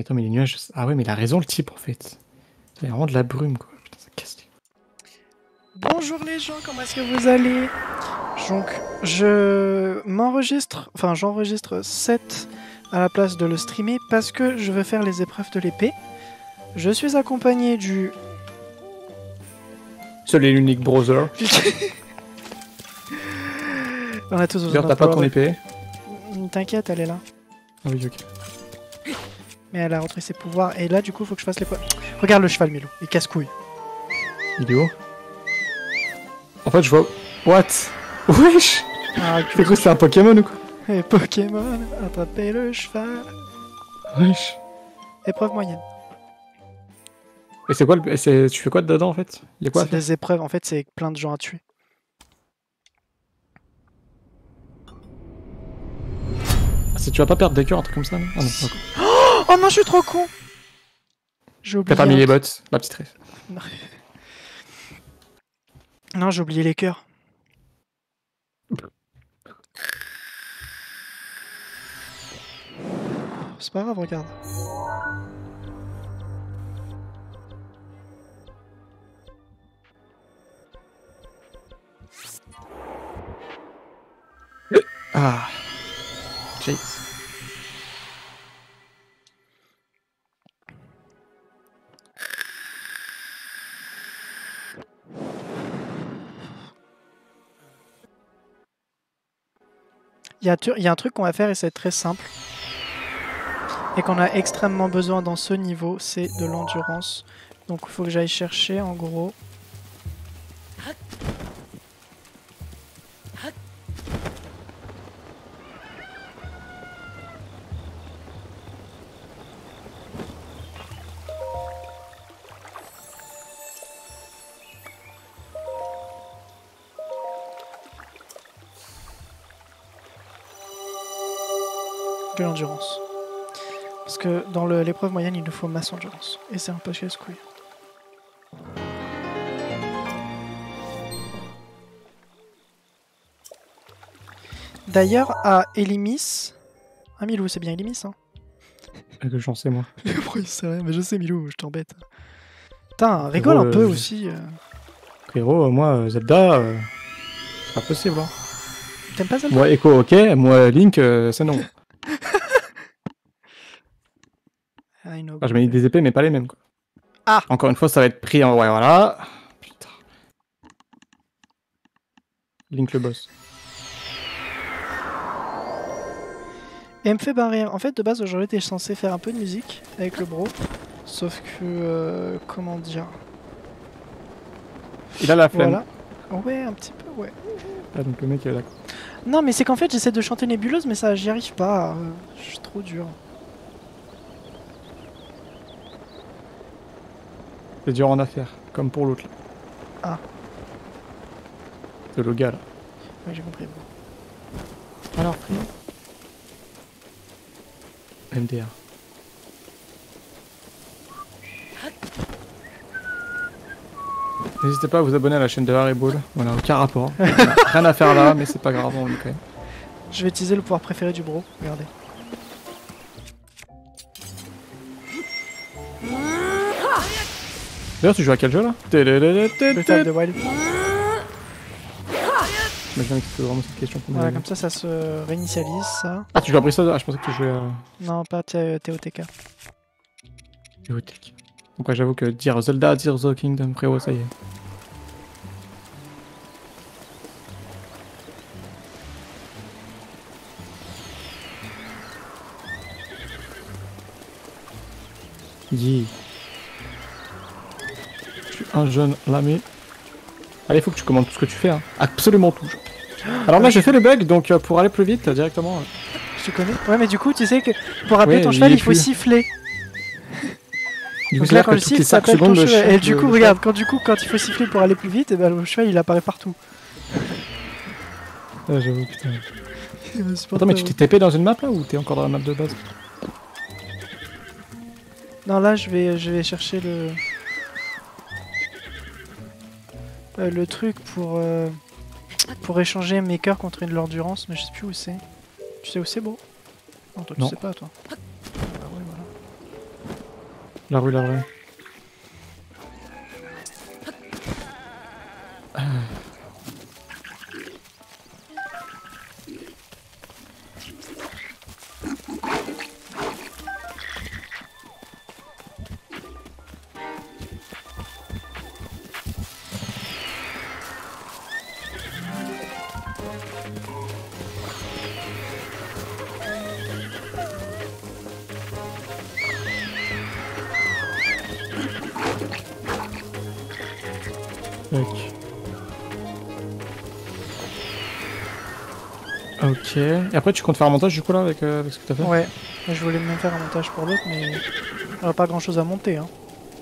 mais attends, mais les nuages... Ah ouais, mais il a raison le type en fait. C'est vraiment de la brume quoi. Putain, ça casse les... Bonjour les gens, comment est-ce que vous allez? Donc, je m'enregistre, enfin j'enregistre 7 à la place de le streamer parce que je veux faire les épreuves de l'épée. Je suis accompagné du... Seul et l'unique browser. On a tous besoin D'ailleurs, d'un t'as pas ton power. épée. T'inquiète, elle est là. Ah oui, ok. Mais elle a repris ses pouvoirs et là du coup faut que je fasse les... Regarde le cheval Milou, il casse-couille. Il est où? En fait, je vois... What? Wesh! Ah, C'est quoi, c'est un Pokémon ou quoi? et Pokémon, attrapez le cheval. Wesh. Épreuve moyenne. Et c'est quoi le... Tu fais quoi dedans en fait? Il y a quoi à C'est faire? des épreuves, en fait c'est plein de gens à tuer. Ah, tu vas pas perdre des cœurs, un truc comme ça, non? Ah non, d'accord. Oh non, je suis trop con! J'ai oublié. T'as pas mis les bottes, la petite rêve. Non, j'ai oublié les cœurs. C'est pas grave, regarde. Ah. Chase. Il y a un truc qu'on va faire et c'est très simple. Et qu'on a extrêmement besoin dans ce niveau, c'est de l'endurance. Donc il faut que j'aille chercher en gros. De l'endurance. Parce que dans l'épreuve moyenne, il nous faut masse endurance. Et c'est un peu casse-couille. D'ailleurs, à Elimis... Ah, Milou, c'est bien Elimis, hein? Que j'en sais moi. Pourquoi il sait rien? Mais je sais, Milou, je t'embête. Putain, rigole un peu aussi. Frérot, moi, Zelda, c'est pas possible. Hein. T'aimes pas Zelda? Moi, Echo, ok. Moi, Link, c'est non. Enfin, je mets des épées, mais pas les mêmes. Quoi. Ah! Encore une fois, ça va être pris en... Ouais, voilà. Putain. Link le boss. Et elle me fait barrer. En fait, de base, aujourd'hui, t'es censé faire un peu de musique avec le bro. Sauf que... comment dire? Il a la flemme. Voilà. Ouais, un petit peu, ouais. Ah, donc le mec est d'accord. Non, mais c'est qu'en fait, j'essaie de chanter nébuleuse, mais ça, j'y arrive pas. Je suis trop dur. C'est dur en affaire, comme pour l'autre. Ah. C'est le gars là. Ouais, j'ai compris. Alors, frère. MDR. N'hésitez pas à vous abonner à la chaîne de Harry Ball. On a aucun rapport. On a rien à faire là, mais c'est pas grave, on est quand même. Je vais utiliser le pouvoir préféré du bro. Regardez. D'ailleurs, tu joues à quel jeu là? Breath of the Wild. Imagine que c'est vraiment cette question pour Voilà, comme ça, ça se réinitialise, ça. Ah, tu joues à Breath of the Wild? Ah, je pensais que tu jouais à... Non, pas TOTK. TOTK. Donc ouais, j'avoue que dire Zelda, dire The Kingdom, frérot, ça y est. Yeah. Je suis un jeune lamé. Allez, faut que tu commandes tout ce que tu fais, hein. Absolument tout. Alors là, j'ai fait le bug, donc pour aller plus vite, directement... Je te connais. Ouais, mais du coup, tu sais que pour appeler ouais, ton cheval, il faut plus. siffler. Du coup, Donc là, quand que je toutes les siffle, ça 5 appelle ton secondes, le cheval. Et du coup, regarde, quand il faut siffler pour aller plus vite, et ben le cheval, il apparaît partout. Ah, j'avoue, putain. Attends, mais tu t'es TP dans une map là ou t'es encore dans la map de base? Non, là, je vais chercher le truc pour échanger mes cœurs contre de l'endurance, mais je sais plus où c'est. Tu sais où c'est, bro? Non, toi, tu sais pas, toi. Ah ouais, voilà. La rue, la vraie. Ok. Et après, tu comptes faire un montage du coup là avec ce que t'as fait? Ouais, je voulais même faire un montage pour l'autre, mais il n'y a pas grand chose à monter. Hein.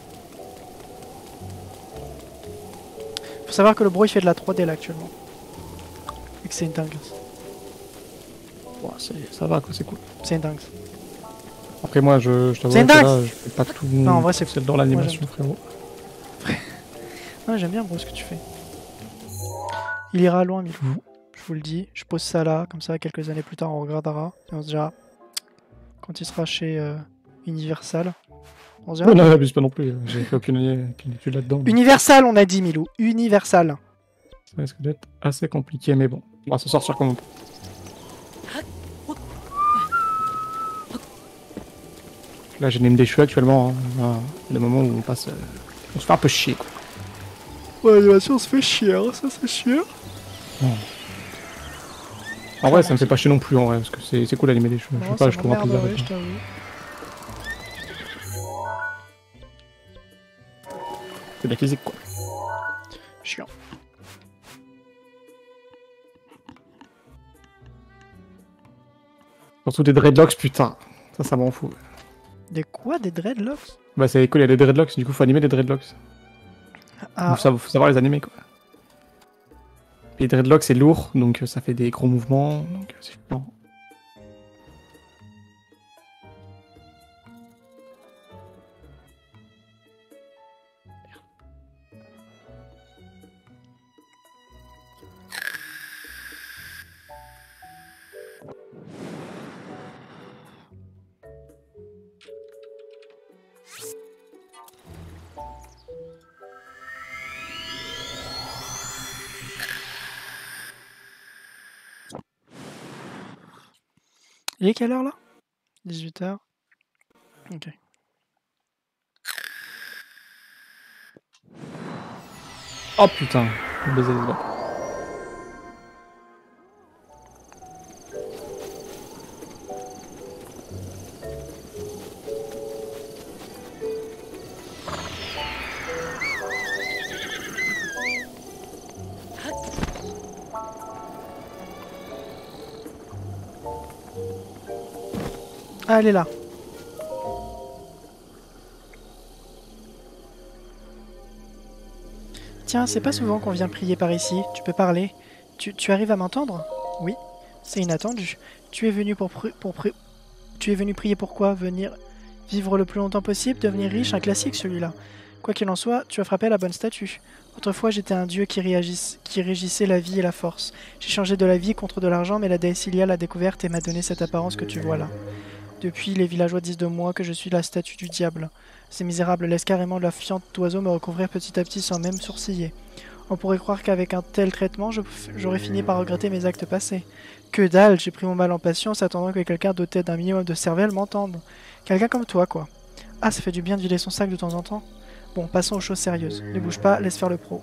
Faut savoir que le bro il fait de la 3D là actuellement. Et que c'est une dingue. Bon, ça va quoi, c'est cool. C'est une dingue. Après, moi, je t'avoue C'est que dingue. là, je fais pas tout. Non, en vrai, c'est dans l'animation, frérot. Non, j'aime bien, bro, ce que tu fais. Il ira loin, Milou. Je vous le dis. Je pose ça là, comme ça, quelques années plus tard, on regardera. Et on se dira. Quand il sera chez Universal. On se dira. Oh, non, abuse pas non plus. J'ai fait aucune étude là-dedans. Universal, on a dit, Milou. Universal. Ça risque d'être assez compliqué, mais bon. On va s'en sortir comme on peut. Là, j'ai des cheveux actuellement. Hein. Le moment où on passe. On se fait un peu chier, quoi. Ouais, l'animation, on se fait chier, hein, ça c'est chier. Non. En vrai, ça me fait pas chier non plus, en vrai, parce que c'est cool d'animer des cheveux. Je sais pas, je trouve un plaisir. Ouais, je t'avoue. C'est de la physique, quoi. Chiant. Surtout des dreadlocks, putain. Ça m'en fout. Des quoi? Des dreadlocks? Bah, c'est cool, il y a des dreadlocks, du coup, faut animer des dreadlocks. Ah. Faut savoir les animer, quoi. Les dreadlocks, c'est lourd, donc ça fait des gros mouvements, donc c'est chiant. Il est quelle heure là? 18h. Ok. Oh putain, je vais baiser les doigts. Ah, elle est là. Tiens, c'est pas souvent qu'on vient prier par ici. Tu peux parler. Tu arrives à m'entendre? Oui. C'est inattendu. Tu es venu Tu es venu prier pourquoi? Venir vivre le plus longtemps possible, devenir riche, un classique celui-là. Quoi qu'il en soit, tu as frappé la bonne statue. Autrefois, j'étais un dieu qui régissait la vie et la force. J'ai changé de la vie contre de l'argent, mais la déesse Ilia l'a découverte et m'a donné cette apparence que tu vois là. Depuis, les villageois disent de moi que je suis la statue du diable. Ces misérables laissent carrément la fiente d'oiseau me recouvrir petit à petit sans même sourciller. On pourrait croire qu'avec un tel traitement, j'aurais fini par regretter mes actes passés. Que dalle, j'ai pris mon mal en patience, attendant que quelqu'un doté d'un minimum de cervelle m'entende. Quelqu'un comme toi, quoi. Ah, ça fait du bien de vider son sac de temps en temps. Bon, passons aux choses sérieuses. Ne bouge pas, laisse faire le pro.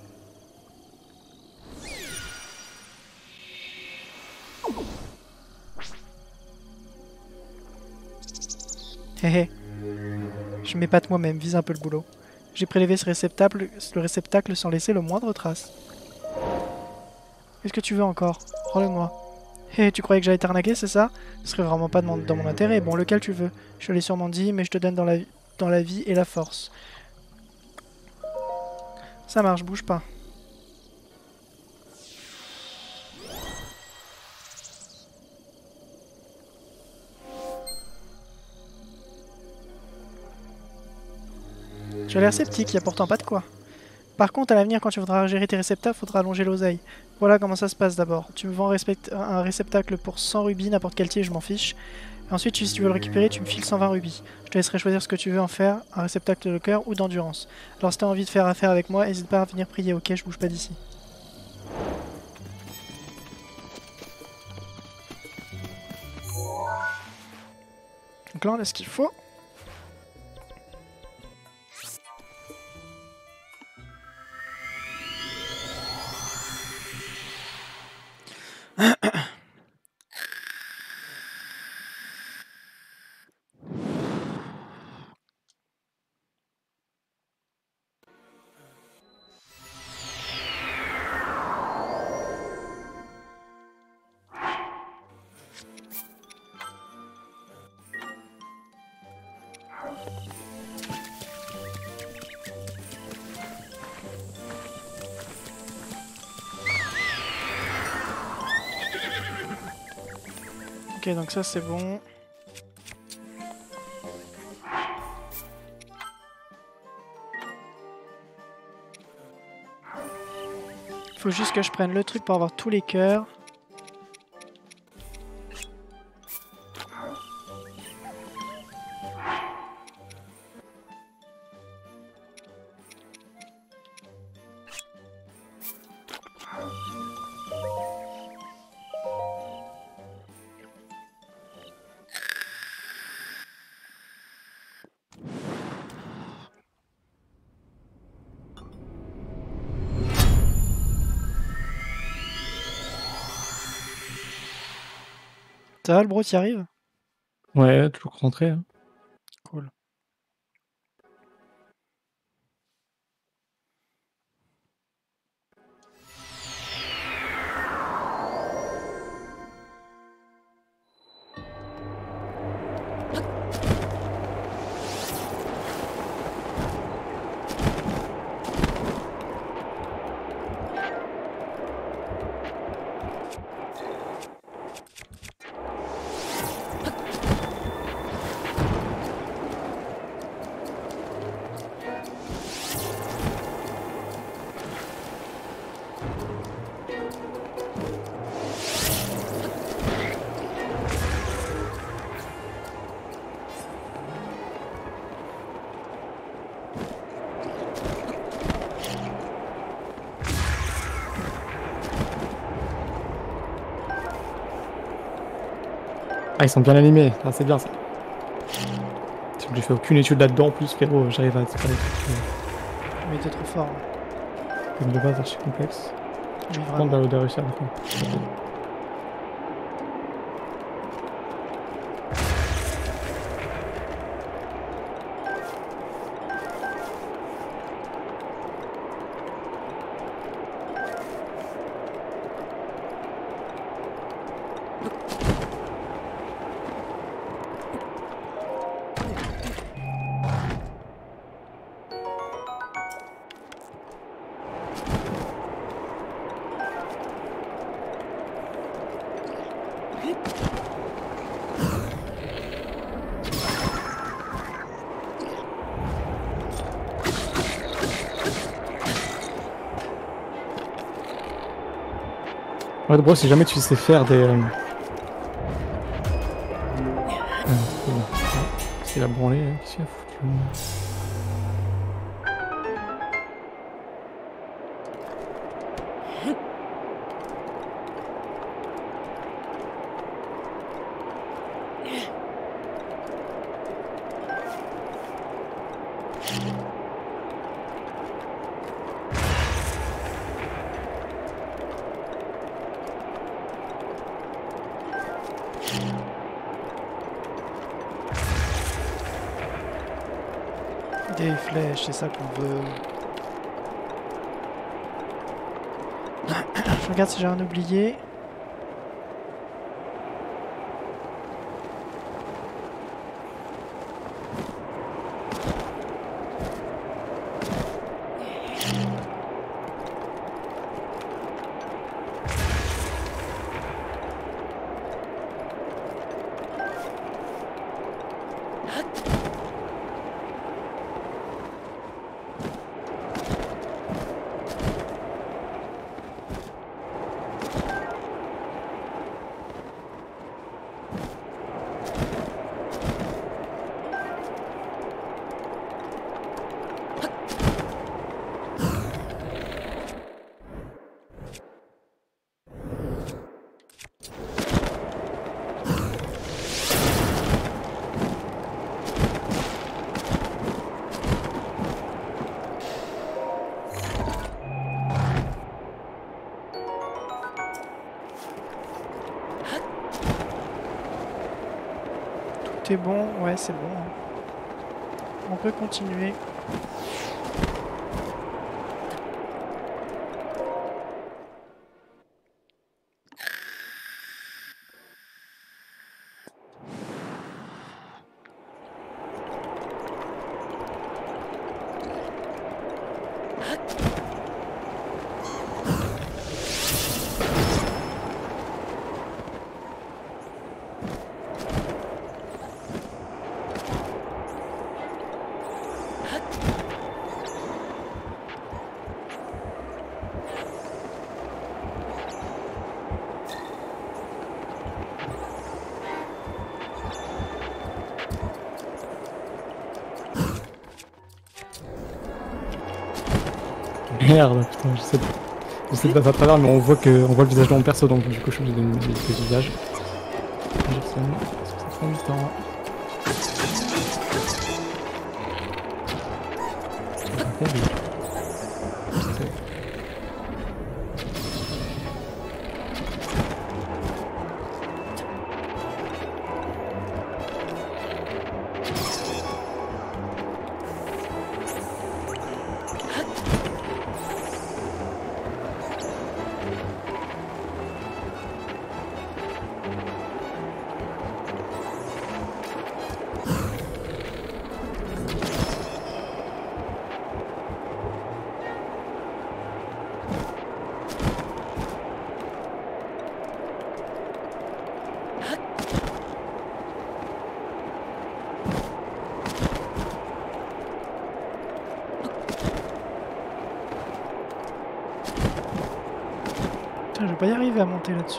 Hé hé. Je m'épate moi-même, vise un peu le boulot. J'ai prélevé le réceptacle sans laisser le moindre trace. Qu'est-ce que tu veux encore? Rends-le-moi. Hé, tu croyais que j'allais t'arnaquer, c'est ça? Ce serait vraiment pas dans mon intérêt. Bon, lequel tu veux? Je te l'ai sûrement dit, mais je te donne dans la vie et la force. Ça marche, bouge pas. Tu as l'air sceptique, y a pourtant pas de quoi. Par contre, à l'avenir, quand tu voudras gérer tes réceptacles, faudra allonger l'oseille. Voilà comment ça se passe d'abord. Tu me vends un réceptacle pour 100 rubis, n'importe quel tiers, je m'en fiche. Ensuite, si tu veux le récupérer, tu me files 120 rubis. Je te laisserai choisir ce que tu veux en faire, un réceptacle de cœur ou d'endurance. Alors si t'as envie de faire affaire avec moi, n'hésite pas à venir prier, ok? Je bouge pas d'ici. Donc là, on a ce qu'il faut. Ok, donc ça c'est bon. Faut juste que je prenne le truc pour avoir tous les cœurs. Ça va le bro, t'y arrives? Ouais, toujours rentré. Hein. Cool. Ah, ils sont bien animés, ah, c'est bien ça. Si j'ai fait aucune étude là-dedans en plus, frérot, j'arrive à séparer les trucs. Mais t'es trop fort. Comme de base, archi complexe. Oui, Je vraiment. prends de réussir à le faire. Ouais, bro, si jamais tu sais faire des. C'est la branlée, hein, qu'est-ce qu'il a foutu? Des flèches, c'est ça qu'on veut. Je regarde si j'ai un oublié. Tout est bon, ouais, c'est bon. On peut continuer. Merde, putain, j'essaie de passer à travers, mais on voit le visage de mon perso, donc du coup je suis obligé de mettre le visage. Jackson, parce que ça prend du temps. C'est terrible. Putain, je vais pas y arriver à monter là-dessus.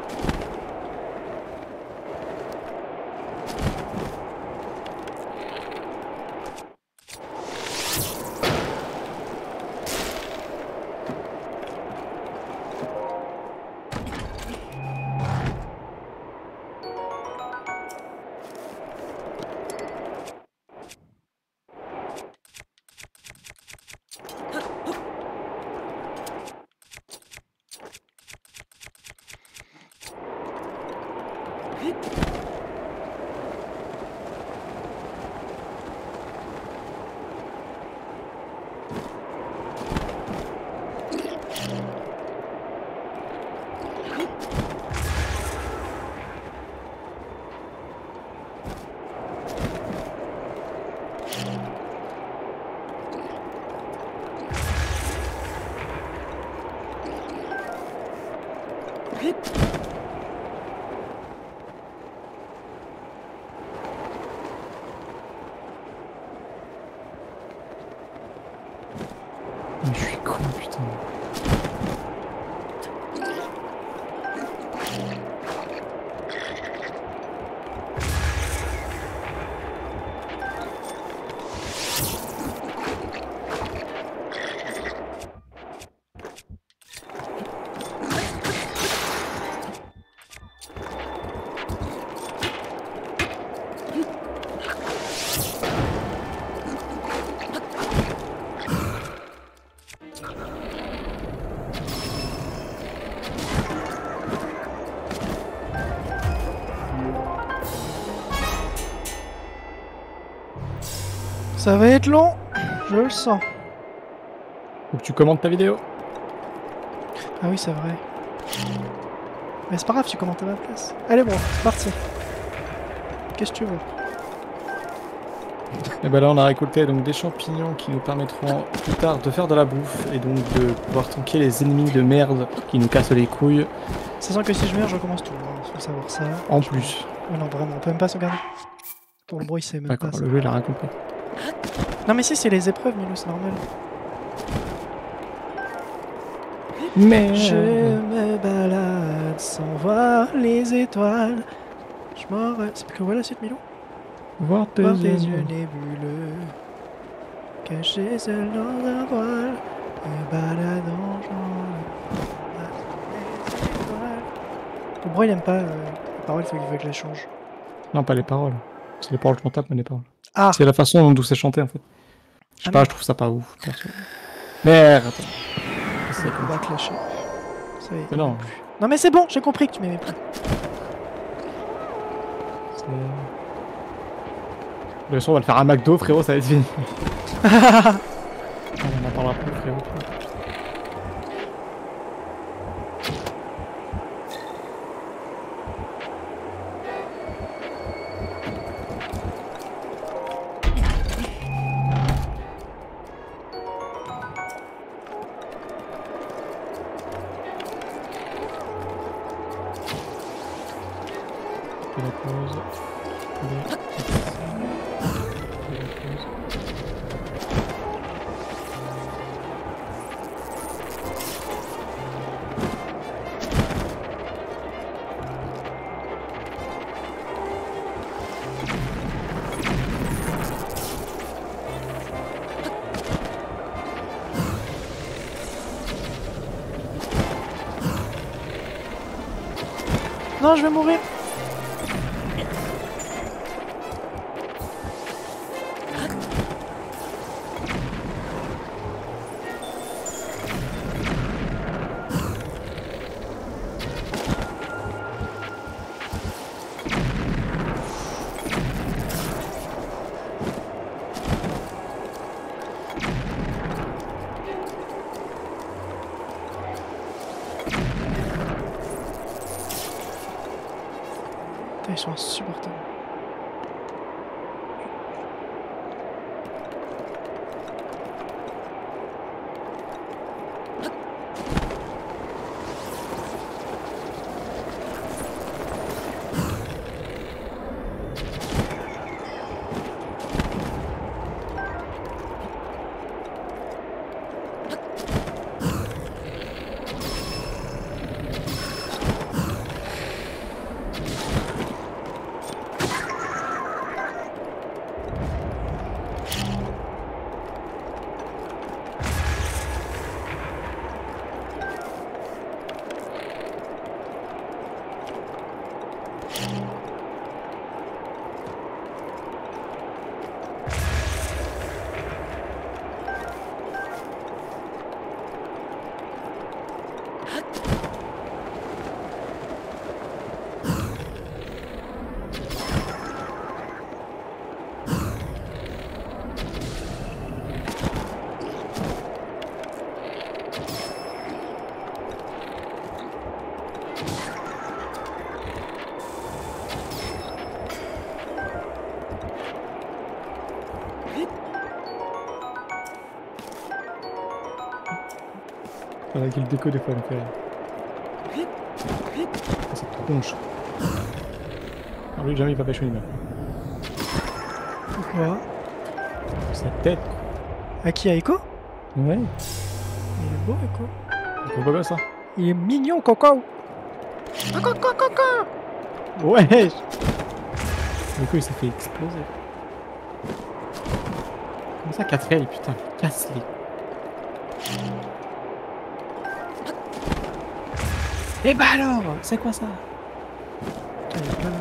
Mais je suis con, putain. Ça va être long, je le sens. Faut que tu commentes ta vidéo. Ah oui, c'est vrai. Mais c'est pas grave, tu commentes à ma place. Allez, bon, c'est parti. Qu'est-ce que tu veux? Et ben là on a récolté donc des champignons qui nous permettront plus tard de faire de la bouffe et donc de pouvoir tanker les ennemis de merde qui nous cassent les couilles. Sachant que si je meurs, je recommence tout. Il faut savoir ça. En plus. Oh non, vraiment, on peut même pas sauvegarder. Pour le bruit, c'est même pas D'accord, ça. le jeu il a rien compris. Non mais si, c'est les épreuves, Milo, c'est normal. Mais Je me balade sans voir les étoiles. Je m'en... C'est que voilà la suite, Milo? voir tes Voir tes yeux. yeux nébuleux, cachés seul dans un voile, me baladant les étoiles. Le bruit, il aime pas. Les paroles, il faut que je les change. Non, pas les paroles. C'est les paroles que je m'en tape, mais les paroles. Ah! C'est la façon dont c'est chanté en fait. Je sais Ah pas, non. je trouve ça pas ouf. Perso. Merde. C'est On comme va ça. clasher. Ça y est. Mais non. Non mais c'est bon, j'ai compris que tu m'aimais plus. C'est- Bien sûr, on va le faire à McDo, frérot, ça va être fini. On en parlera plus, frérot. Et la pause. Non, je vais mourir. Putain, ils sont insupportables. Avec le déco des fois, elle me fait rire. Ah, cette tronche. Ah oui, jamais il va pêcher une meuf. Pourquoi? Sa tête. À qui, à Echo? Ouais. Il est beau, Echo. C'est quoi ça? Il est mignon, Coco. Coco, Coco, Coco. Ouais. Du coup, il s'est fait exploser. Comment ça, 4 ailes, putain, casse-les. Et bah alors, c'est quoi ça? Putain, il est plein de-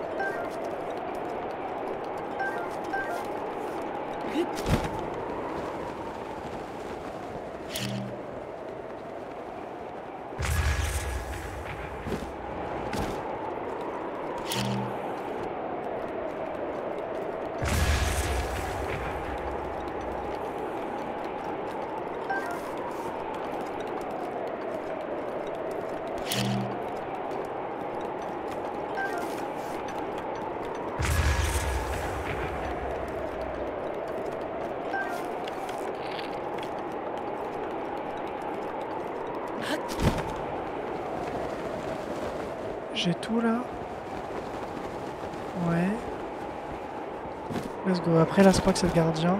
J'ai tout là. Ouais. Let's go. Après là, je crois que c'est le gardien.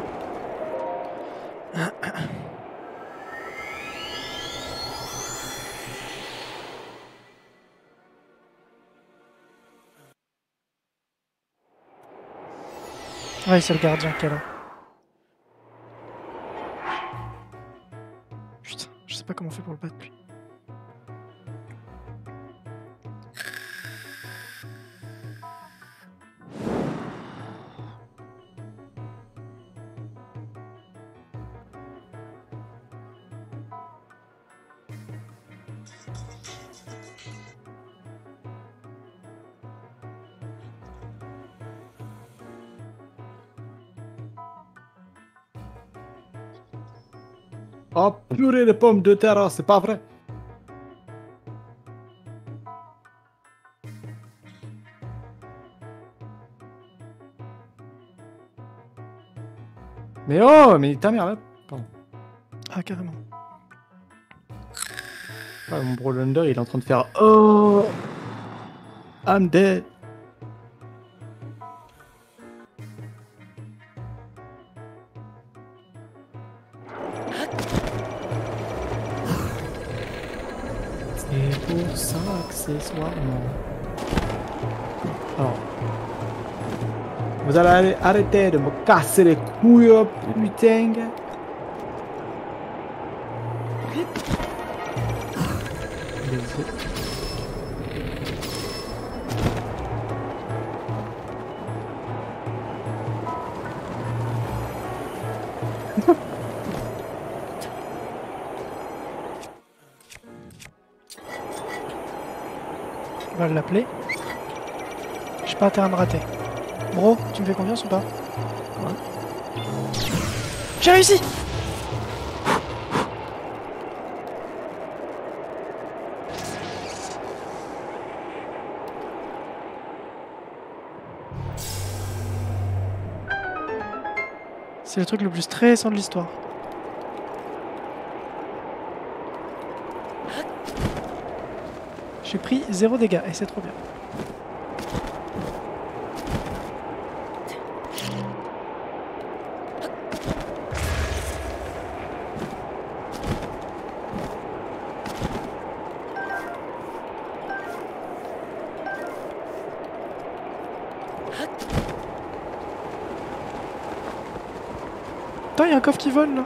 Ouais, c'est le gardien qui est là. Putain, je sais pas comment on fait pour le battre lui. Oh purée de pommes de terre, oh, c'est pas vrai. Mais oh, mais ta mère là. Pardon. Ah, carrément. Ouais, mon bro Lunder, il est en train de faire oh, I'm dead. C'est pour ça accessoirement. Alors. Vous allez arrêter de me casser les couilles, putain. On va l'appeler. J'ai pas intérêt à me rater. Bro, tu me fais confiance ou pas? Ouais. J'ai réussi! C'est le truc le plus stressant de l'histoire. J'ai pris 0 dégâts et c'est trop bien. Putain, il y a un coffre qui vole là.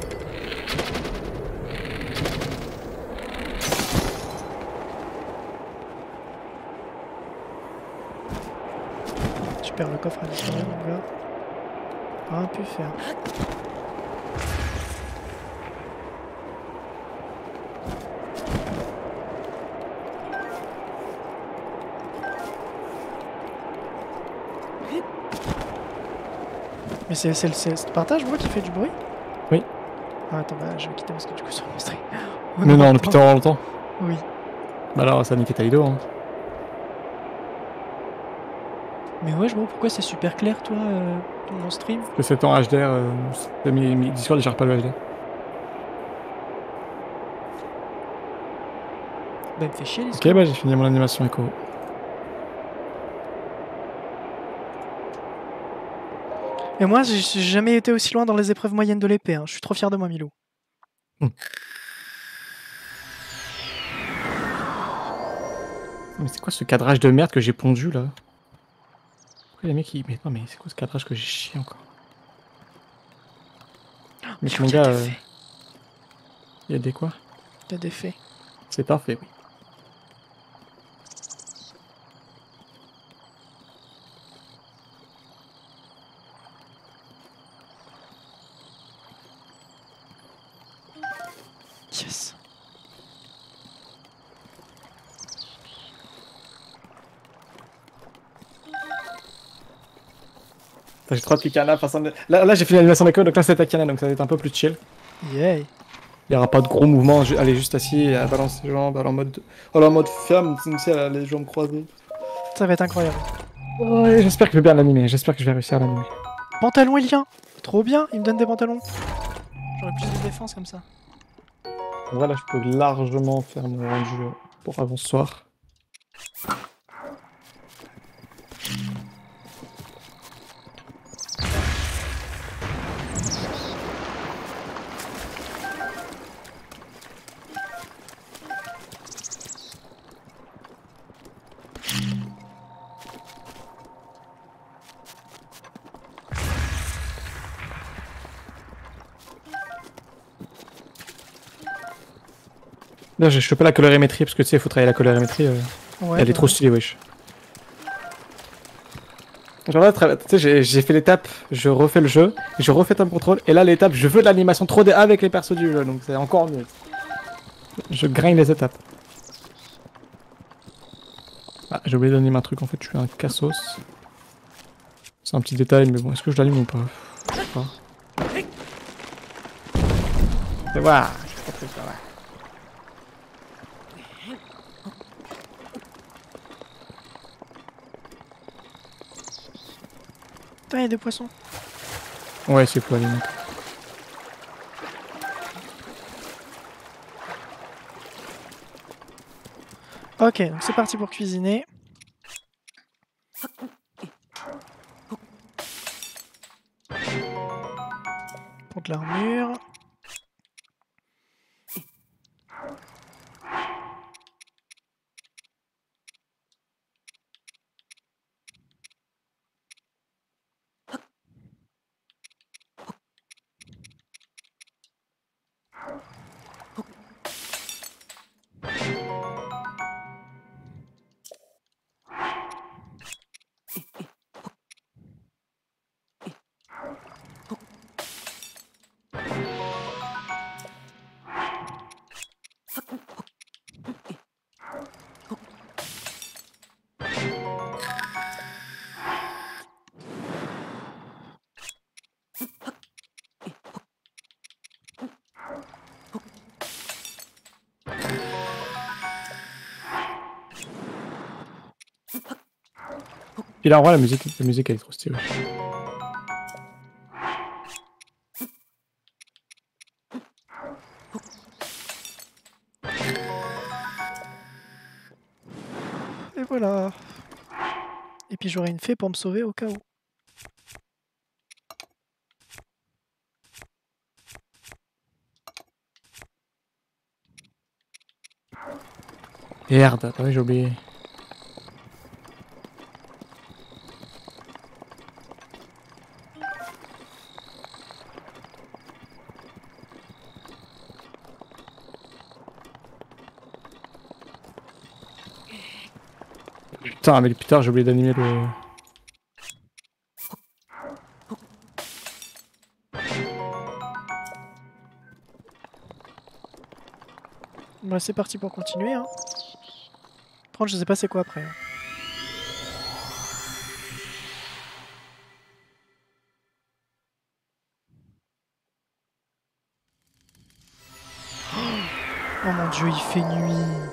Tu perds le coffre à disparu, mon gars. Rien pu faire. Mais c'est le partage, moi, qui fait du bruit? Oui. Ah, attends, bah, je vais quitter parce que du coup, ça va me stream. Mais non, depuis tant longtemps. Oui. Bah alors, ça a niqué Taïdo. Hein. Mais ouais, je vois pourquoi c'est super clair, toi, mon stream. Que c'est en HDR, Discord, il gère pas le HDR. Bah, il me fait chier, les Ok, bah j'ai fini mon animation écho. Et moi, j'ai jamais été aussi loin dans les épreuves moyennes de l'épée. Hein. Je suis trop fier de moi, Milou. Mais c'est quoi ce cadrage de merde que j'ai pondu là? Pourquoi les mecs ils... Mais non mais c'est quoi ce cadrage que j'ai chié encore? Mais mon gars... Il y a des quoi? Il y a des faits. C'est parfait, oui. Yes. J'ai trop de Kikana. Là j'ai fait l'animation d'écho, donc là c'est Takana, donc ça va être un peu plus chill. Yay. Il n'y aura pas de gros mouvements, elle est juste assise, elle balance les jambes, elle est en mode... Elle est en mode ferme, tu sais, elle a les jambes croisées. Ça va être incroyable. Ouais, j'espère que je vais bien l'animer, j'espère que je vais réussir à l'animer. Pantalon Ilien. Trop bien, il me donne des pantalons. J'aurais plus de défense comme ça. Voilà, je peux largement faire mon rendu pour avant ce soir. Là, j'ai chopé la colorimétrie parce que tu sais, il faut travailler la colorimétrie. Ouais, elle est trop stylée, wesh. Genre là, tu sais, j'ai fait l'étape, je refais le jeu, je refais un contrôle, et là, l'étape, je veux de l'animation 3D avec les persos du jeu, donc c'est encore mieux. Je grind les étapes. Ah, j'ai oublié d'animer un truc, en fait, je suis un cassos. C'est un petit détail, mais bon, est-ce que je l'anime ou pas? Je sais pas. Waouh, c'est pas très ça, ouais. Putain, il y a des poissons. Ouais, c'est pour alimenter. Ok, donc c'est parti pour cuisiner. Pour de l'armure. Puis là, en vrai, la musique elle est trop stylée. Et voilà. Et puis j'aurai une fée pour me sauver au cas où. Merde, attends, j'ai oublié. Putain, mais putain, j'ai oublié d'animer le... Bah, c'est parti pour continuer. Hein. Par contre, je sais pas c'est quoi après. Hein. Oh mon dieu, il fait nuit.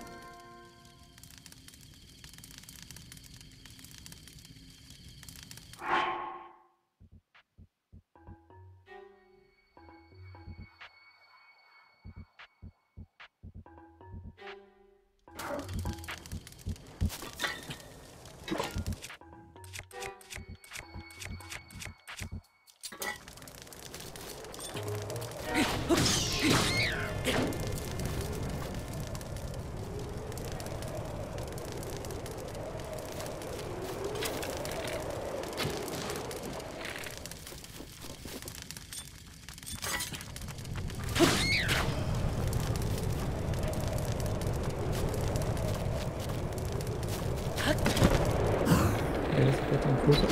Et là, ça peut être un coup, ça.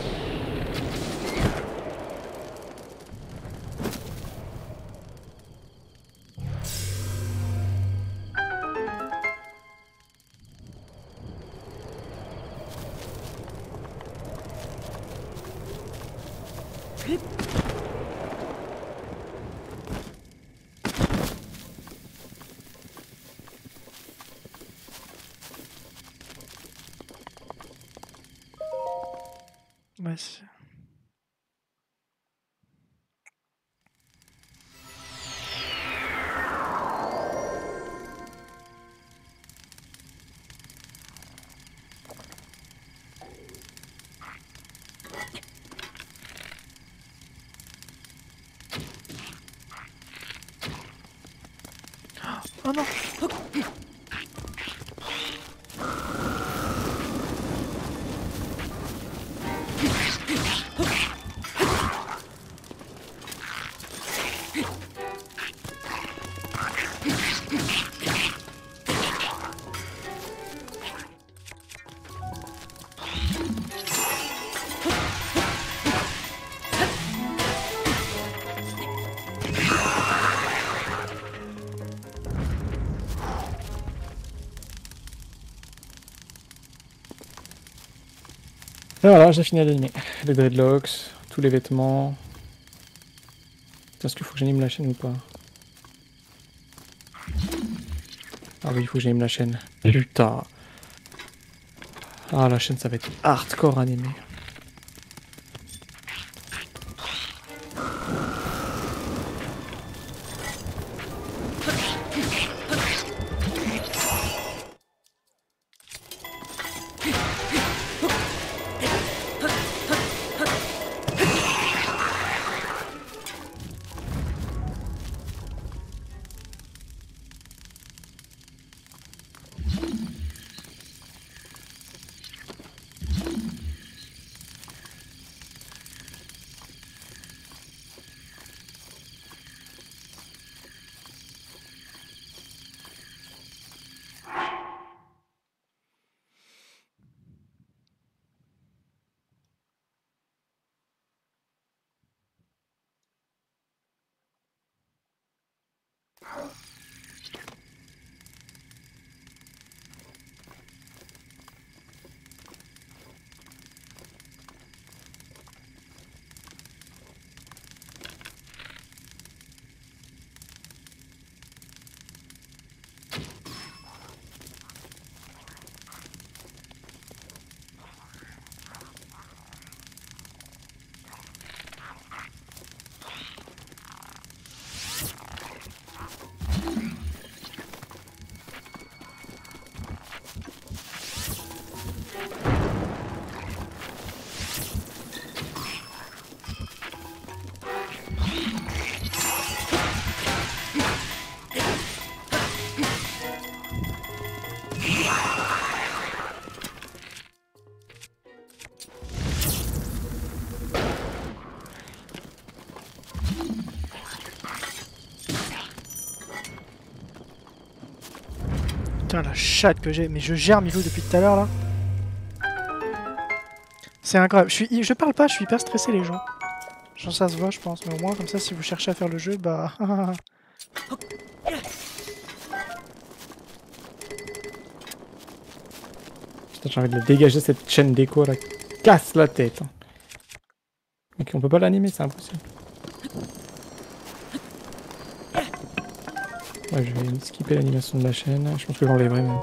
Bah, oh non. Et voilà, j'ai fini d'animer. Les dreadlocks, tous les vêtements. Putain, est-ce qu'il faut que j'anime la chaîne ou pas? Ah oui, il faut que j'anime la chaîne. Putain. Ah, la chaîne, ça va être hardcore animé. Putain, la chatte que j'ai. Mais je gère Milou depuis tout à l'heure là. C'est incroyable. Je parle pas, je suis hyper stressé les gens. Genre ça se voit, je pense. Mais au moins, comme ça, si vous cherchez à faire le jeu, bah. Putain, j'ai envie de le dégager cette chaîne d'écho là. Casse la tête. Ok, on peut pas l'animer, c'est impossible. Ouais, je vais skipper l'animation de la chaîne. Je pense que je l'enlèverai même.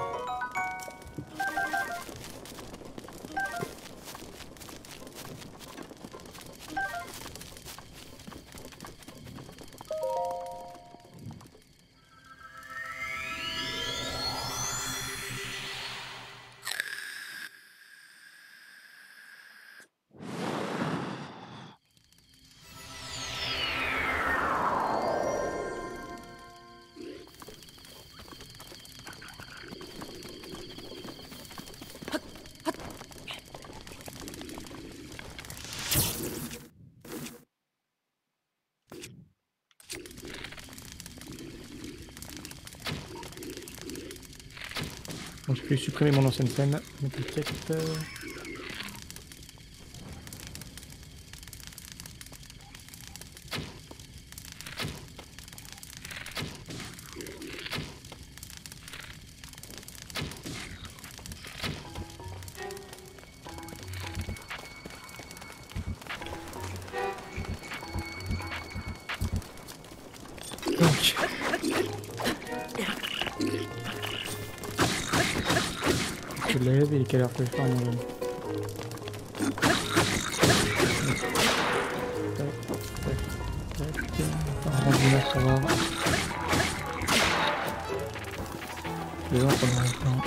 Donc j'ai pu supprimer mon ancienne scène. Mais t'inquiète. Donc. Je lève, il est quelle heure que je fais mon jeune? Ça va. Les autres, on a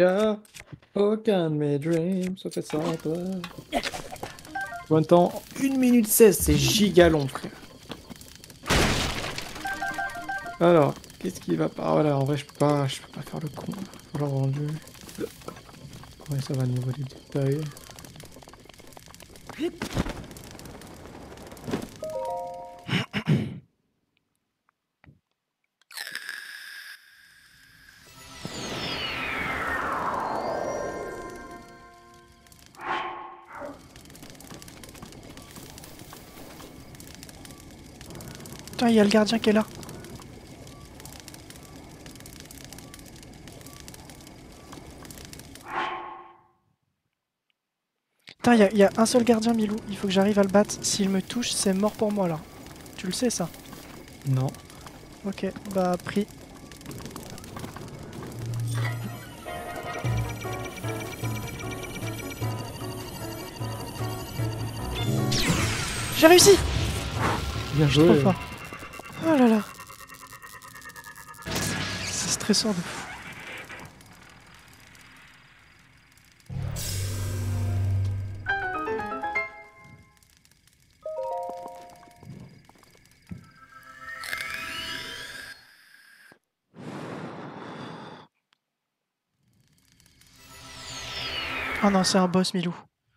Car aucun de mes dreams se fait sans toi. Combien de temps? 1 minute 16, c'est giga long, frère. Alors, qu'est-ce qui va pas? Voilà, en vrai, je peux pas faire le con. Faut l'avoir rendu. Ouais, ça va au niveau des détails. Putain, il y a le gardien qui est là. Putain, il y a un seul gardien, Milou. Il faut que j'arrive à le battre. S'il me touche, c'est mort pour moi, là. Tu le sais, ça? Non. Ok, bah, pris. J'ai réussi! Bien Je suis joué. trop fort. Oh là là. C'est stressant de fou. Oh non, c'est un boss, Milou.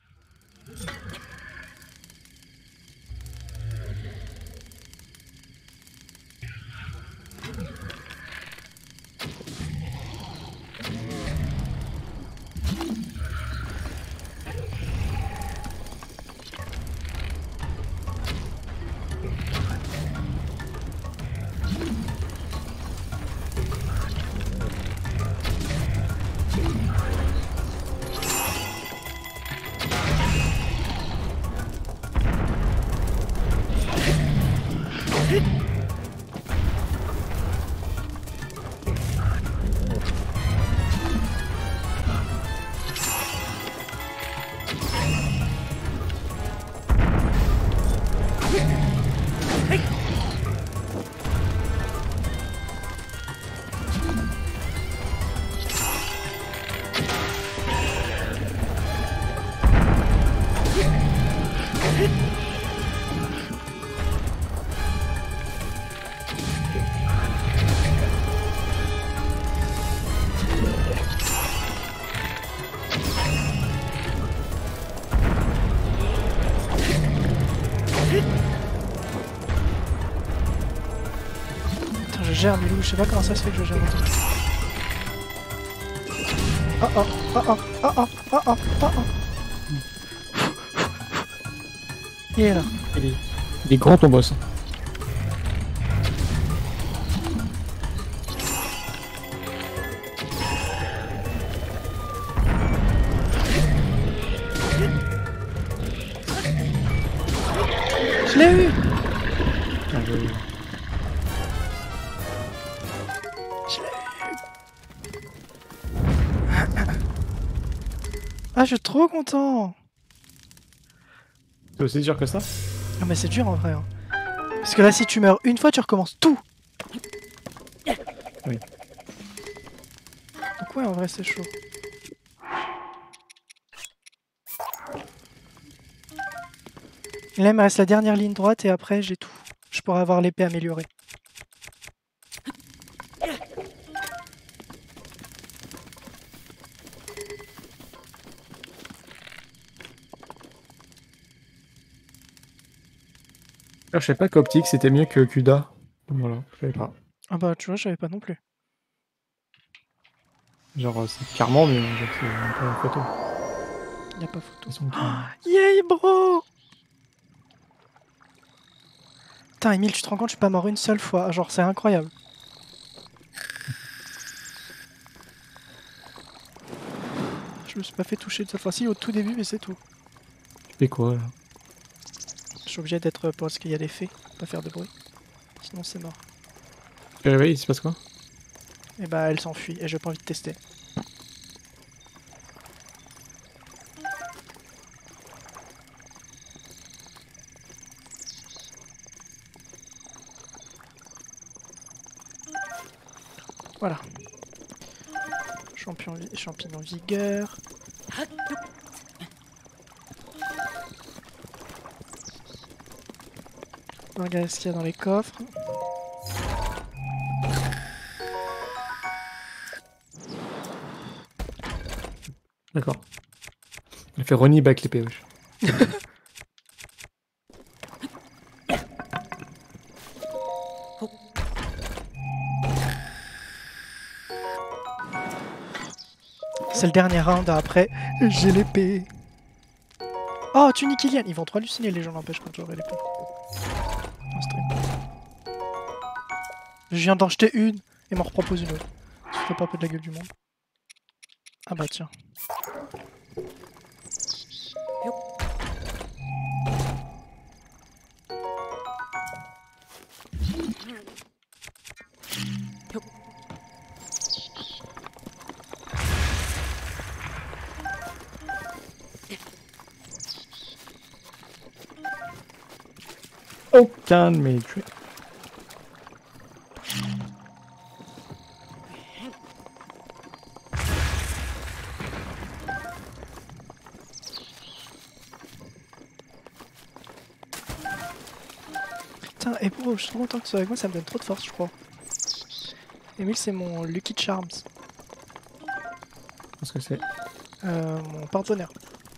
Putain, je gère, Milou. Je sais pas comment ça se fait que je gère autant. Oh oh, oh oh, oh oh, oh oh, oh oh. Il est là. Il est grand ton boss. Je l'ai eu! Bien joué. Ah, je suis trop content! C'est aussi dur que ça? Ah, mais c'est dur en vrai. Hein. Parce que là, si tu meurs une fois, tu recommences tout! Oui. Donc, ouais, en vrai, c'est chaud. Là, il me reste la dernière ligne droite et après, j'ai tout. Je pourrais avoir l'épée améliorée. Je savais pas qu'Optique c'était mieux que Cuda. Voilà, je savais pas. Ah bah, tu vois, je savais pas non plus. Genre, c'est clairement mieux, genre, c'est même pas une photo. Y a pas photo. Ils sont clairs. Yay, bro! Putain, Emile, tu te rends compte, je suis pas mort une seule fois. Genre, c'est incroyable. Je me suis pas fait toucher de cette fois-ci au tout début, mais c'est tout. Tu fais quoi là? Je suis obligé d'être parce qu'il y a des fées, pas faire de bruit. Sinon, c'est mort. Tu réveilles, il se passe quoi? Et bah, elle s'enfuit et j'ai pas envie de tester. Voilà. Champignon vigueur. On va regarder ce qu'il y a dans les coffres. D'accord. Il fait Ronnie back l'épée, wesh. C'est le dernier round, après j'ai l'épée. Oh, tunique Ilian. Ils vont trop halluciner les gens, n'empêche, quand j'aurai l'épée. En stream. Je viens d'en jeter une et m'en repropose une autre. Ça fait pas un peu de la gueule du monde. Ah bah tiens. Aucun de mes tués. Putain, et bro, je suis trop content que tu sois avec moi, ça me donne trop de force, je crois. Emile, c'est mon Lucky Charms. Qu'est-ce que c'est? Mon porte-bonheur.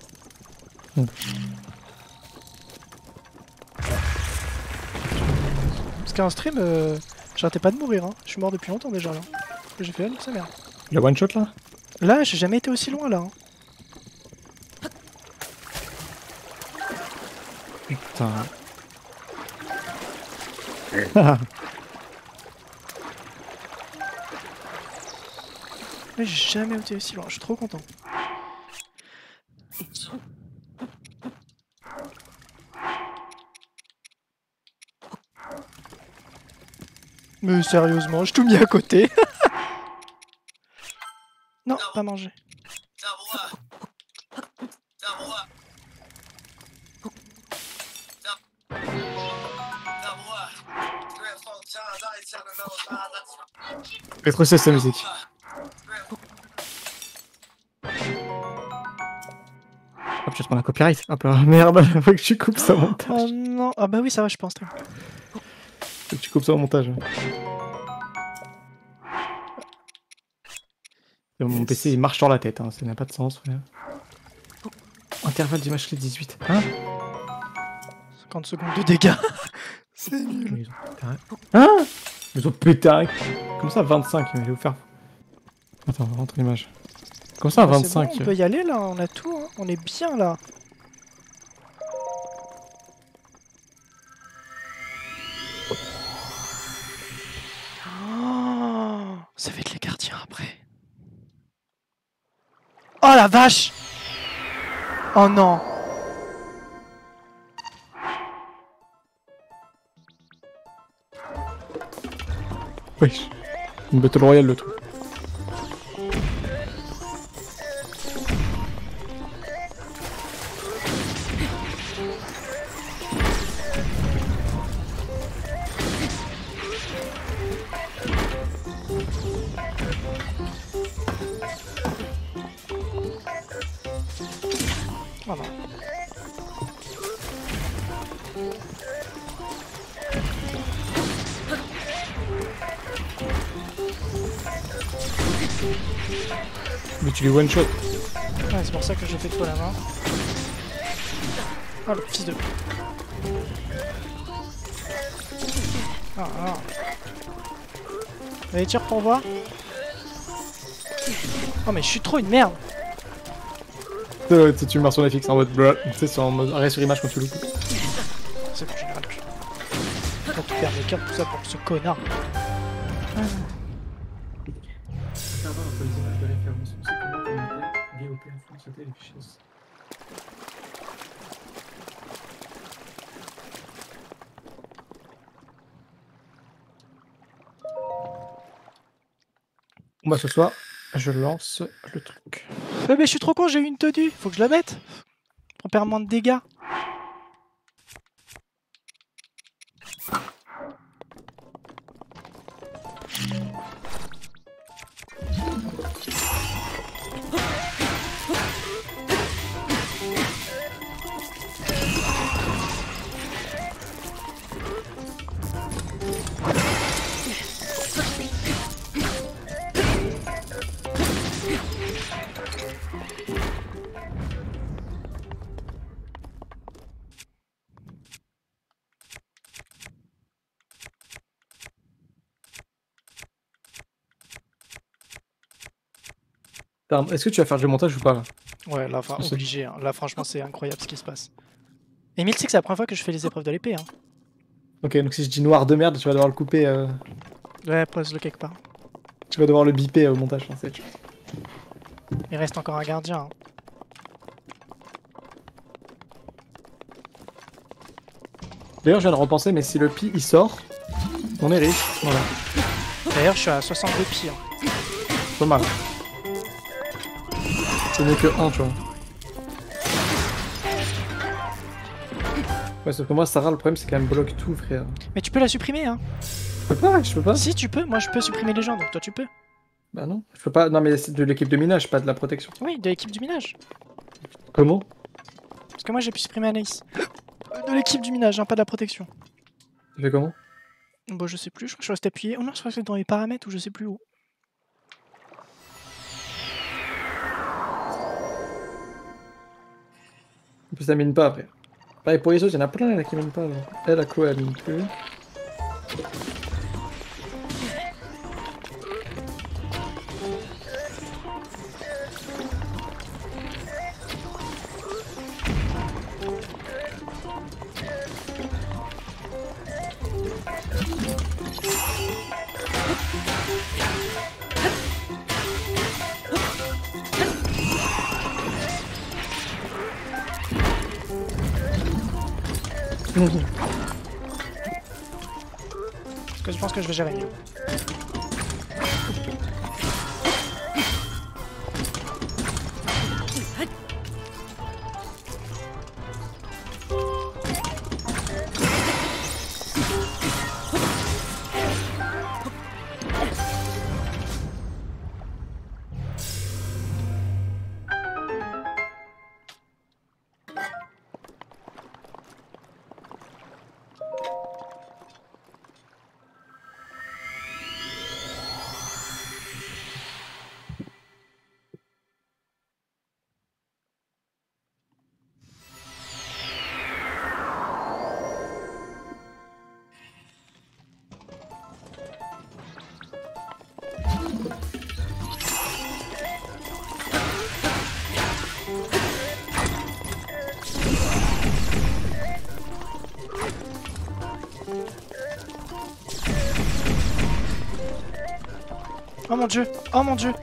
Parce qu'en stream, j'arrêtais pas de mourir, hein. Je suis mort depuis longtemps déjà là. J'ai fait sa merde. Le one shot là? Là, j'ai jamais été aussi loin là. Hein. Putain. Mais j'ai jamais été aussi loin, je suis trop content. Mais sérieusement, j'ai tout mis à côté. Non, pas manger. C'est trop cette musique. Hop, je vais te prendre un copyright. Hop là, merde, faut que tu coupes ça au montage. Oh non, ah bah oui, ça va, je pense. Faut que tu coupes ça au montage. Mon PC il marche sur la tête, hein. Ça n'a pas de sens. Frère. Intervalle d'image clé 18. Hein? 50 secondes de dégâts. C'est nul. Hein? Ils ont pété un... Comme ça 25, il va vous faire... Attends, on rentre l'image. Comme ça 25. Bon, on peut y aller là, on a tout, hein. On est bien là. Oh, ça va être les gardiens après. Oh la vache! Oh non! Wesh. Une battle royale le truc. Voilà. Mais tu les one shot. Ouais, c'est pour ça que j'ai fait toi la main. Oh le fils de... Ah ah. Allez, tire pour voir. Oh mais je suis trop une merde. Tu meurs sur la fixe en mode bleu. Tu sais, c'est en mode arrêt sur image quand tu loupes. C'est bon, général. On va tout perdre les cartes, tout ça pour ce connard. Bon bah ce soir, je lance le truc. Mais je suis trop con, j'ai eu une tenue. Faut que je la mette. Pour perdre moins de dégâts. Est-ce que tu vas faire du montage ou pas là? Ouais, là, enfin, Je sais. obligé. Hein. Là, franchement, c'est incroyable ce qui se passe. Emile, tu sais que c'est la première fois que je fais les épreuves de l'épée. Hein. Ok, donc si je dis noir de merde, tu vas devoir le couper. Ouais, pose-le quelque part. Tu vas devoir le biper au montage. Hein, c'est... Il reste encore un gardien. Hein. D'ailleurs, je viens de repenser, mais si le pi il sort, on est riche. Voilà, D'ailleurs, je suis à 62 pieds. Hein. pas mal. C'est mieux que 1, tu vois. Ouais, sauf que moi, Sarah, le problème, c'est qu'elle me bloque tout, frère. Mais tu peux la supprimer, hein. Je peux pas. Si, tu peux. Moi, je peux supprimer les gens, donc toi, tu peux. Bah non, je peux pas. Non, mais c'est de l'équipe de minage, pas de la protection. Oui, de l'équipe du minage. Comment? Parce que moi, j'ai pu supprimer Anaïs. De l'équipe du minage, hein, pas de la protection. Tu fais comment? Bon, je sais plus, je crois que je reste appuyé. Oh non, je crois que c'est dans les paramètres ou je sais plus où. En plus, ça mine pas, frère. Pareil pour les autres, il y en a plein là qui minent pas. Là. Elle, la Chloé, elle mine plus. Parce que je pense que je vais gérer mieux. Oh mon dieu! Oh mon dieu!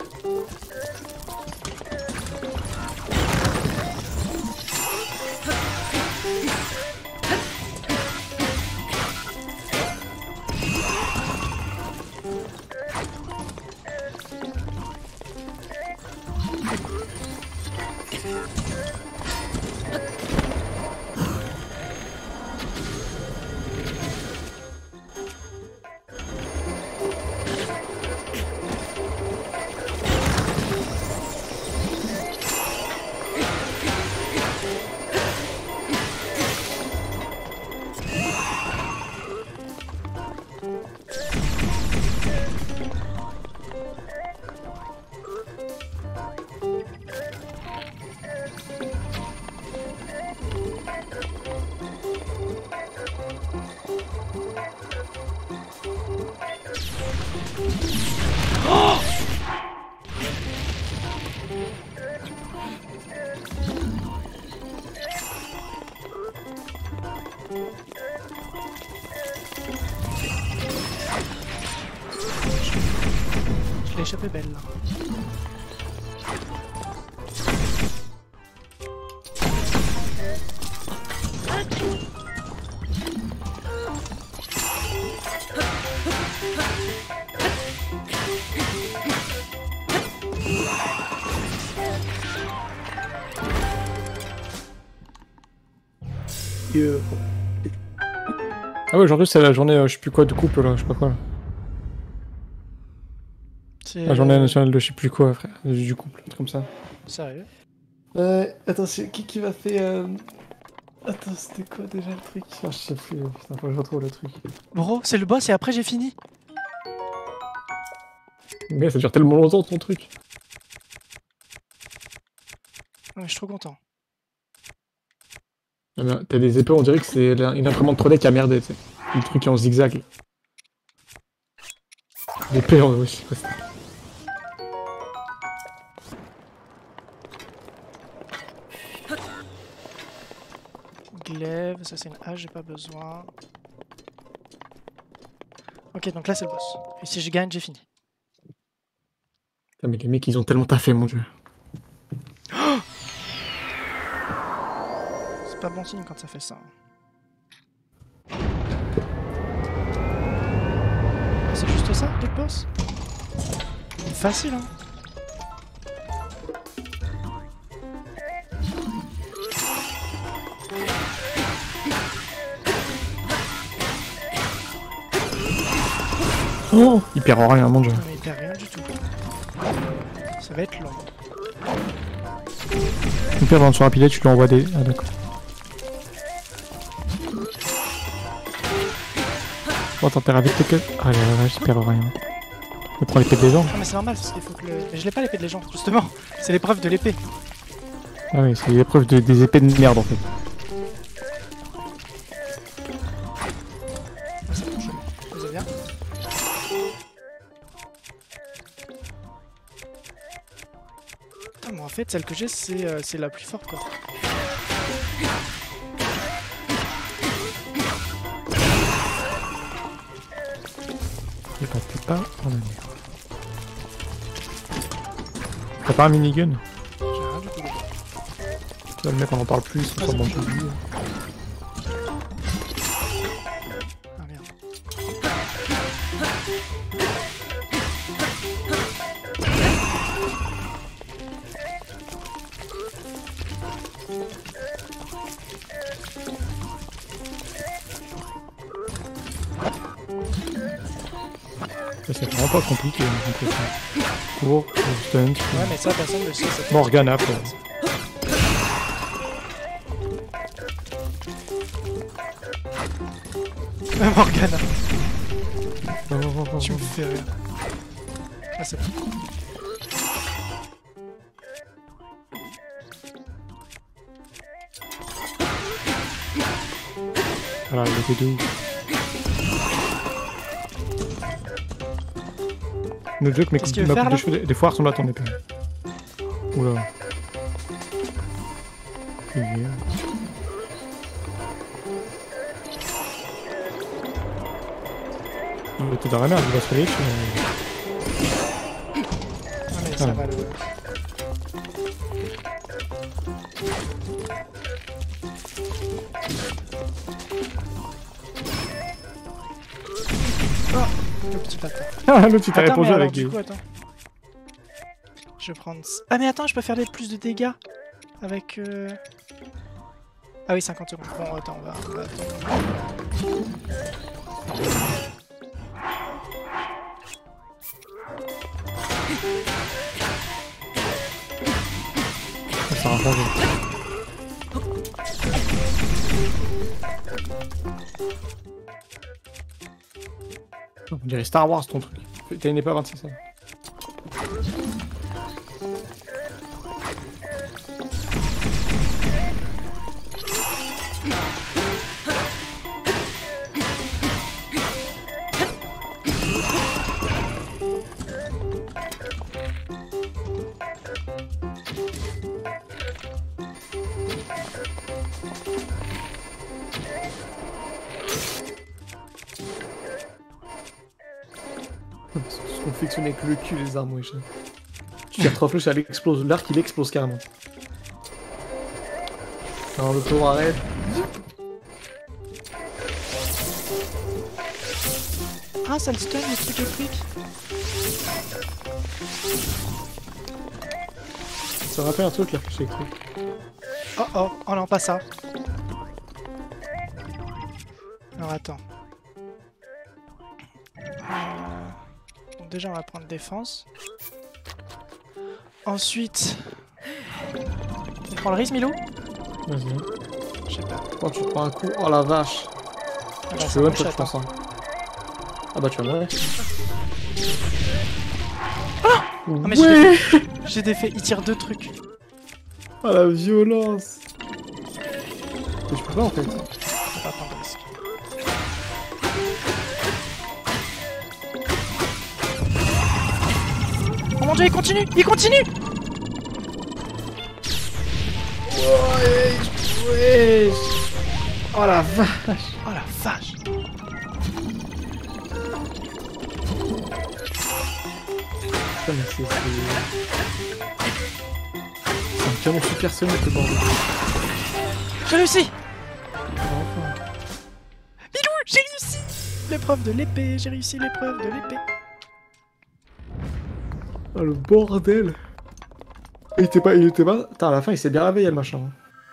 Je l'ai échappé belle là. Ah ouais, aujourd'hui c'est la journée, je sais plus quoi, de couple là, je sais pas quoi. Là. La journée nationale de je sais plus quoi, frère, du couple, un truc comme ça. Sérieux? Attends, c'est qui va faire. Attends, c'était quoi déjà le truc? Oh, je sais plus, putain, faut que je retrouve le truc. Bro, c'est le boss et après j'ai fini. Mais ça dure tellement longtemps ton truc. Ouais, je suis trop content. Ah, t'as des épées, on dirait que c'est une imprimante 3D qui a merdé, tu sais. Le truc qui est en zigzag. L'épée en. Oui, je sais pas. glaive, ça c'est une hache, j'ai pas besoin. Ok, donc là c'est le boss. Et si je gagne, j'ai fini. Putain, mais les mecs, ils ont tellement taffé, mon dieu. C'est pas bon signe quand ça fait ça. C'est juste ça, le boss? Facile, hein. Oh, il perd rien, mon dieu. Non, mais il perd rien du tout. Ça va être long. Il perd sur un pilet, tu lui envoies des... Ah d'accord. Bon, t'en perds vite que... Ah là là, je perds rien. Je prends l'épée de légende. Non mais c'est normal, parce qu'il faut que le... Mais je l'ai pas l'épée de légende, justement. C'est l'épreuve de l'épée. Ah oui, c'est l'épreuve des épées de merde en fait. Ah, ça marche. Vous bien. Putain, mais en fait, celle que j'ai, c'est la plus forte, quoi. Et bah t'es pas en la merde. T'as pas un minigun? J'ai rien du tout. Tu vois, le mec on en parle plus, c'est sûrement plus lui. Ah merde. C'est vraiment pas compliqué, j'ai l'impression. Pour stunt. Ouais, mais ça, personne le sait. Ça fait- Morgana, quoi. Morgana, Oh. tu me fais rire. Ah, c'est bon. Voilà, il était de ouf. No joke, mais Qu'est-ce qu'il veut ma faire, coupe de cheveux, des fois, ressemble à ton épée. Oula. Yeah. Il était dans la merde, il va se réveiller. Ah, mais ça Ah. va le... Oh, le petit bâtard. Ah, l'autre, il t'a Attends, répondu mais avec alors, du coup, attends. Je vais prendre... Ah mais attends, je peux faire plus de dégâts avec... Ah oui, 50 secondes. Bon, attends, on va attendre. Ça va changer. On dirait Star Wars ton truc. T'as une épée à 26 ans. Ce qu'on fonctionne avec le cul, les armes, wesh. Tu tires 3 flèches, elle explose. L'arc, il explose carrément. Non, le tour arrête. Ah, ça le stun, les trucs électriques. Ça me rappelle un truc, la flèche électrique. Oh oh, oh non, pas ça. Alors attends. Donc déjà on va prendre défense. Ensuite... On prend le risque, Milou? Vas-y. Je sais pas. Quand tu prends un coup, oh la vache. Ah bah, Je ça fais one me shot, je chatte, pense. hein. Hein. Ah bah tu vas mourir. Non mais j'ai des faits, il tire 2 trucs. Oh la violence. Mais je peux pas en fait. On va pas prendre de risque. Oh mon dieu, il continue! Il continue! Ouais. Oh la vache. Oh la vache. Putain, mais c'est un canon supersonique le bordel. J'ai réussi. Enfin. Milou, j'ai réussi. L'épreuve de l'épée, j'ai réussi l'épreuve de l'épée. Oh le bordel. Il était pas... Putain, à la fin il s'est bien réveillé le machin.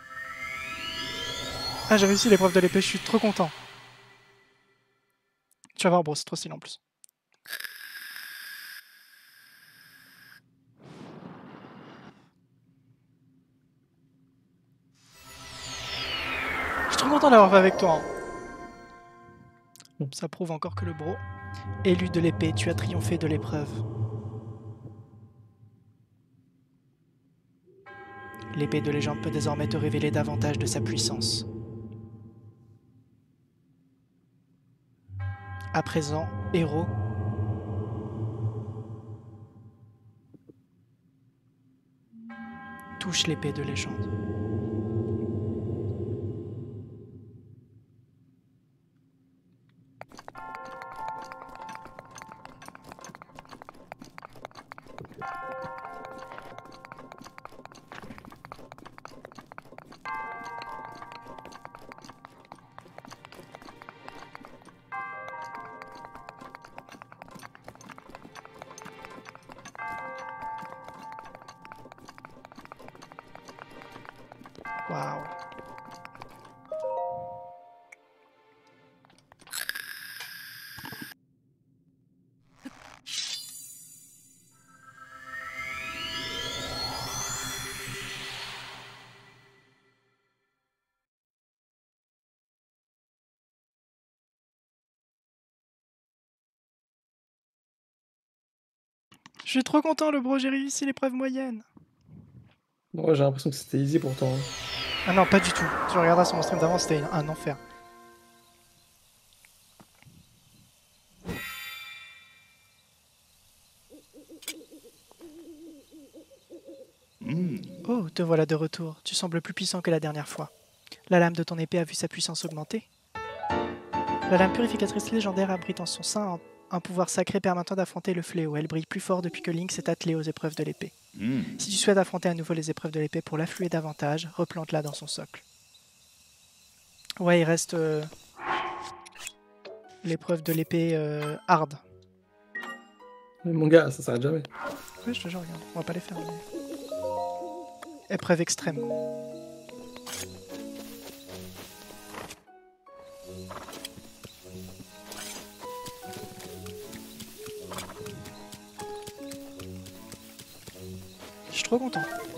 Ah, j'ai réussi l'épreuve de l'épée, je suis trop content. Tu vas voir, bro, c'est trop stylé en plus. Je suis trop content d'avoir fait avec toi. Ça prouve encore que le bro, élu de l'épée, tu as triomphé de l'épreuve. L'épée de légende peut désormais te révéler davantage de sa puissance. À présent, héros, touche l'épée de légende. Waouh. Je suis trop content, le bro, j'ai réussi l'épreuve moyenne. Moi j'ai l'impression que c'était easy pourtant. Ah non, pas du tout. Tu regarderas sur mon stream d'avant, c'était un enfer. Oh, te voilà de retour. Tu sembles plus puissant que la dernière fois. La lame de ton épée a vu sa puissance augmenter. La lame purificatrice légendaire abrite en son sein un pouvoir sacré permettant d'affronter le fléau. Elle brille plus fort depuis que Link s'est attelé aux épreuves de l'épée. Si tu souhaites affronter à nouveau les épreuves de l'épée pour l'affluer davantage, replante-la dans son socle. Ouais, il reste l'épreuve de l'épée hard. Mais mon gars, ça s'arrête jamais. Ouais, je te jure, regarde. On va pas les faire. Mais... épreuve extrême. Je suis trop content.